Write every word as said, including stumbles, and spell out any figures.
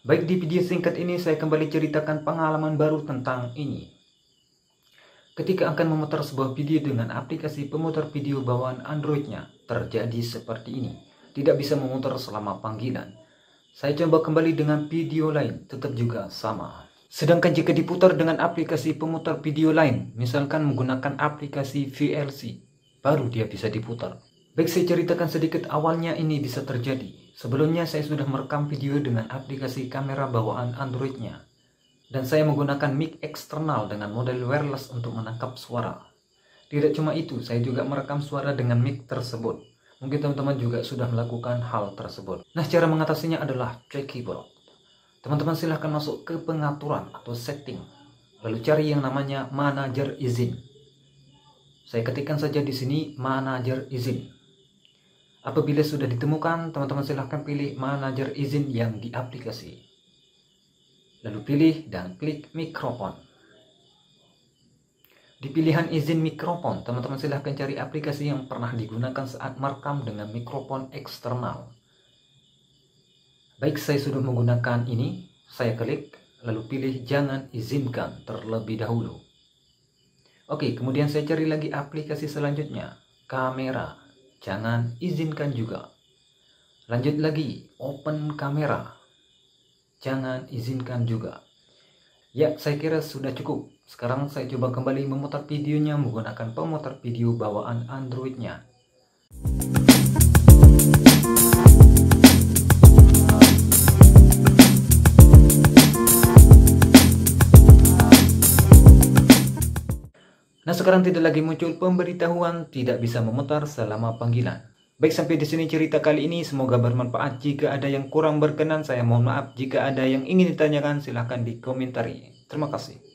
Baik, di video singkat ini saya kembali ceritakan pengalaman baru tentang ini. Ketika akan memutar sebuah video dengan aplikasi pemutar video bawaan Androidnya, terjadi seperti ini. Tidak bisa memutar selama panggilan. Saya coba kembali dengan video lain, tetap juga sama. Sedangkan jika diputar dengan aplikasi pemutar video lain, misalkan menggunakan aplikasi V L C, baru dia bisa diputar. Baik, saya ceritakan sedikit awalnya ini bisa terjadi. Sebelumnya saya sudah merekam video dengan aplikasi kamera bawaan Androidnya. Dan saya menggunakan mic eksternal dengan model wireless untuk menangkap suara. Tidak cuma itu, saya juga merekam suara dengan mic tersebut. Mungkin teman-teman juga sudah melakukan hal tersebut. Nah, cara mengatasinya adalah cek keyboard. Teman-teman silahkan masuk ke pengaturan atau setting. Lalu cari yang namanya manajer izin. Saya ketikkan saja di sini manajer izin. Apabila sudah ditemukan, teman-teman silahkan pilih manajer izin yang di aplikasi. Lalu pilih dan klik mikrofon. Di pilihan izin mikrofon, teman-teman silahkan cari aplikasi yang pernah digunakan saat merekam dengan mikrofon eksternal. Baik, saya sudah menggunakan ini, saya klik, lalu pilih jangan izinkan terlebih dahulu. Oke, kemudian saya cari lagi aplikasi selanjutnya, kamera. Jangan izinkan juga. Lanjut lagi, open kamera. Jangan izinkan juga. Ya, saya kira sudah cukup. Sekarang saya coba kembali memutar videonya menggunakan pemutar video bawaan Androidnya. Nah, sekarang tidak lagi muncul pemberitahuan tidak bisa memutar selama panggilan. Baik, sampai di sini cerita kali ini. Semoga bermanfaat. Jika ada yang kurang berkenan, saya mohon maaf. Jika ada yang ingin ditanyakan, silahkan dikomentari. Terima kasih.